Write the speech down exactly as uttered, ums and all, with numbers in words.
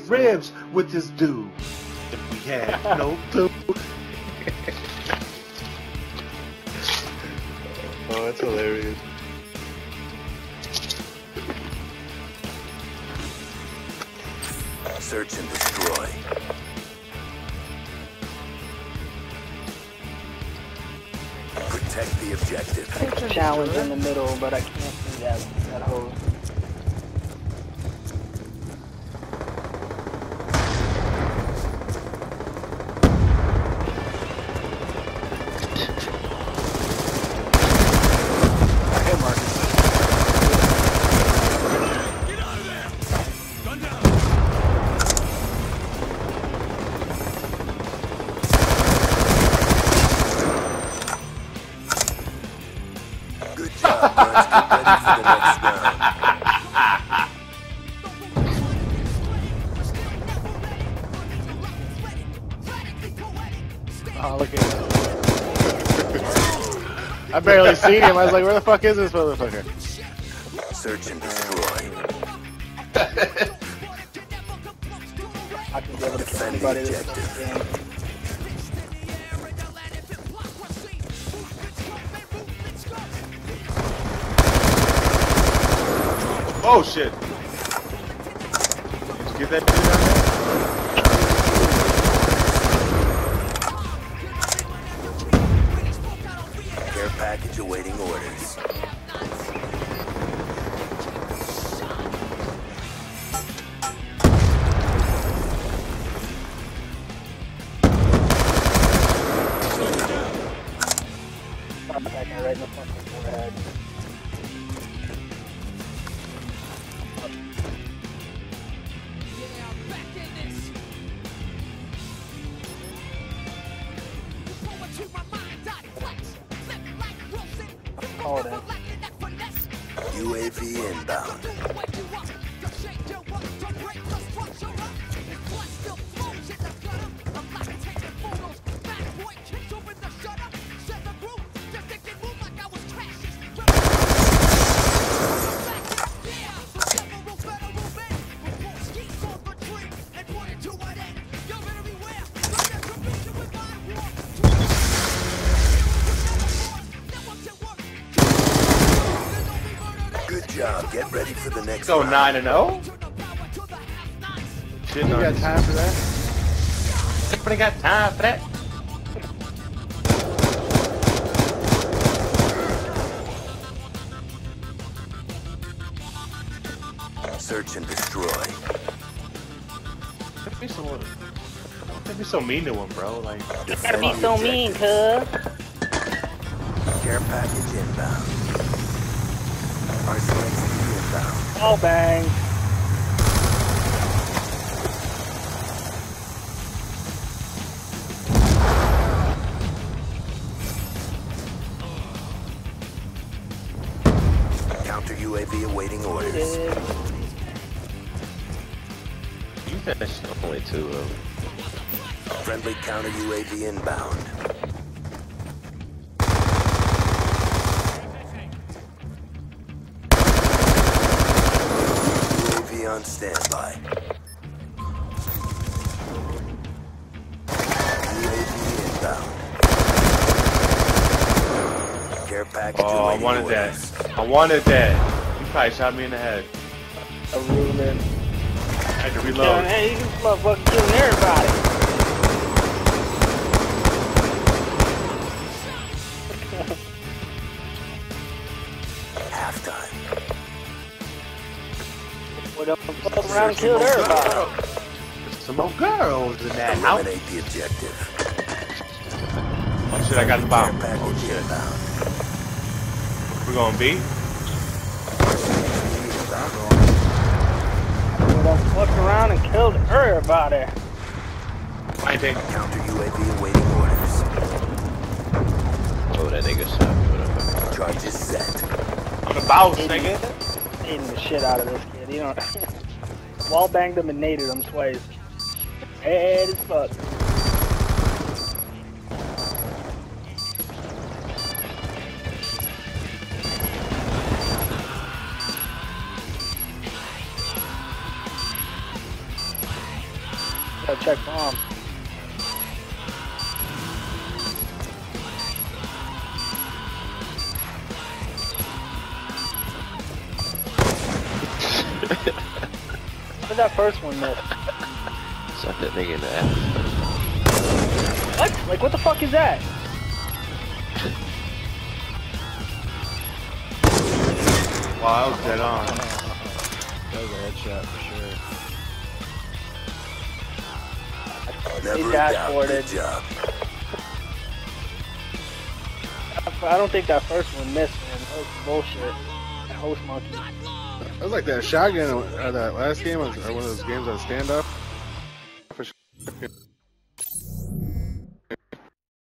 ribs with this dude. If we had no clue. Oh, that's hilarious. Search and destroy. Protect the objective. It's a challenge in the middle, but I can't see that, that hole. Oh, look at him. I barely seen him. I was like, where the fuck is this motherfucker? Search and destroy. I can be able to kill anybody this game. Oh shit! Did you get that dude down there? Care package awaiting orders. I'm attacking right in the fucking forehead. Call it in. U A V inbound. Good job. Get ready for the next Go round. nine and zero. Shit, You got time for that? Anybody got time for that? Search and destroy. Don't be so, don't be so mean to him, bro. Like, You gotta be so mean, cuz. Care package inbound. R C X inbound. Oh, bang. Counter U A V awaiting orders. you finished only two of them. Friendly counter U A V inbound. U A V on standby. U A V inbound. Care package Oh, I awaiting wanted orders. that. I wanted that. You probably shot me in the head. A Ruben. I had to Killing, reload. hey, you motherfucking killing everybody. Halftime. Well, don't fuck around and kill everybody. There's some more girls in that house. Eliminate the objective. Oh shit, I got the bomb. Care Oh package shit. inbound. We're going B? Well, don't fuck around and kill everybody. I think. Counter U A V awaiting orders. Oh, that nigga shot me with a fucking Charges set. I'm the boss, nigga. Hating the shit out of this kid. You know, wall banged him and naded him twice. Head as fuck. check bomb. How did that first one miss? Suck that nigga in the ass. What? Like, what the fuck is that? Wow, I was dead on. That was a headshot for sure. Never He doubt. dashboarded. Good job. I don't think that first one missed, man. That was bullshit. That host monkey. That was like that shotgun or that last game, or one of those games on stand up. For sure.